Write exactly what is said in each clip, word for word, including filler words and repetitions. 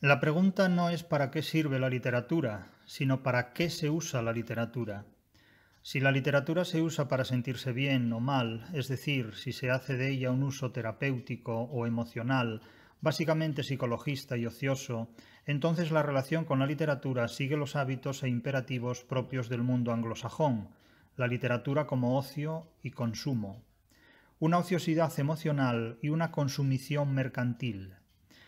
La pregunta no es para qué sirve la literatura, sino para qué se usa la literatura. Si la literatura se usa para sentirse bien o mal, es decir, si se hace de ella un uso terapéutico o emocional, básicamente psicologista y ocioso, entonces la relación con la literatura sigue los hábitos e imperativos propios del mundo anglosajón, la literatura como ocio y consumo, una ociosidad emocional y una consumición mercantil.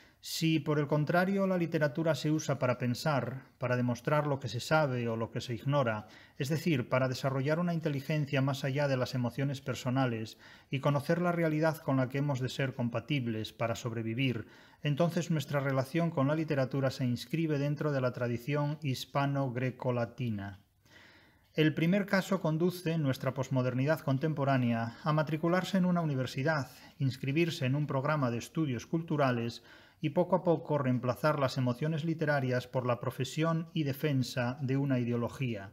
Si, por el contrario, la literatura se usa para pensar, para demostrar lo que se sabe o lo que se ignora, es decir, para desarrollar una inteligencia más allá de las emociones personales y conocer la realidad con la que hemos de ser compatibles para sobrevivir, entonces nuestra relación con la literatura se inscribe dentro de la tradición hispano-greco-latina. El primer caso conduce nuestra posmodernidad contemporánea a matricularse en una universidad, inscribirse en un programa de estudios culturales y poco a poco reemplazar las emociones literarias por la profesión y defensa de una ideología.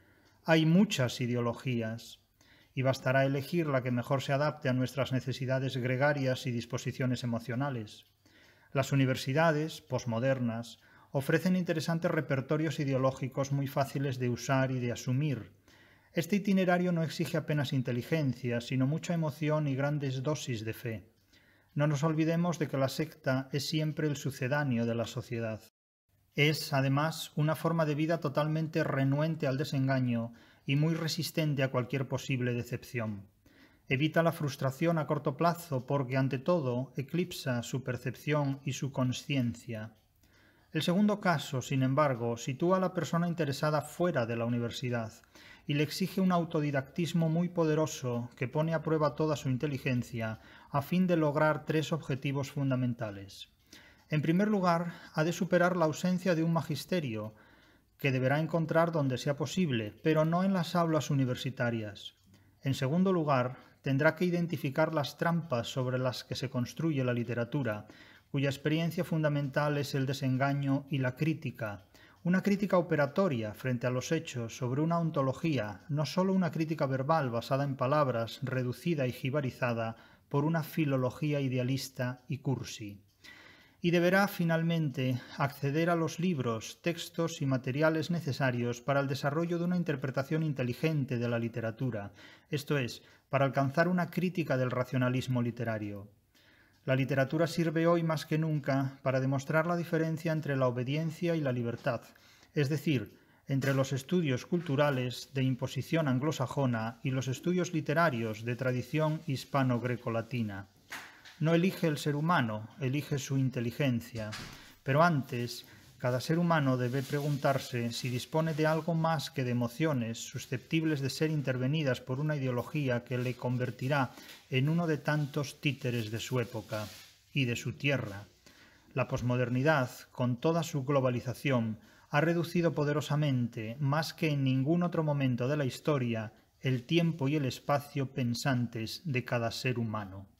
Hay muchas ideologías y bastará elegir la que mejor se adapte a nuestras necesidades gregarias y disposiciones emocionales. Las universidades, posmodernas, ofrecen interesantes repertorios ideológicos muy fáciles de usar y de asumir. Este itinerario no exige apenas inteligencia, sino mucha emoción y grandes dosis de fe. No nos olvidemos de que la secta es siempre el sucedáneo de la sociedad. Es, además, una forma de vida totalmente renuente al desengaño y muy resistente a cualquier posible decepción. Evita la frustración a corto plazo porque, ante todo, eclipsa su percepción y su consciencia. El segundo caso, sin embargo, sitúa a la persona interesada fuera de la universidad y le exige un autodidactismo muy poderoso que pone a prueba toda su inteligencia a fin de lograr tres objetivos fundamentales. En primer lugar, ha de superar la ausencia de un magisterio, que deberá encontrar donde sea posible, pero no en las aulas universitarias. En segundo lugar, tendrá que identificar las trampas sobre las que se construye la literatura, cuya experiencia fundamental es el desengaño y la crítica, una crítica operatoria frente a los hechos sobre una ontología, no solo una crítica verbal basada en palabras, reducida y jibarizada por una filología idealista y cursi. Y deberá, finalmente, acceder a los libros, textos y materiales necesarios para el desarrollo de una interpretación inteligente de la literatura, esto es, para alcanzar una crítica del racionalismo literario. La literatura sirve hoy más que nunca para demostrar la diferencia entre la obediencia y la libertad, es decir, entre los estudios culturales de imposición anglosajona y los estudios literarios de tradición hispano-greco-latina. No elige el ser humano, elige su inteligencia, pero antes, cada ser humano debe preguntarse si dispone de algo más que de emociones susceptibles de ser intervenidas por una ideología que le convertirá en uno de tantos títeres de su época y de su tierra. La posmodernidad, con toda su globalización, ha reducido poderosamente, más que en ningún otro momento de la historia, el tiempo y el espacio pensantes de cada ser humano.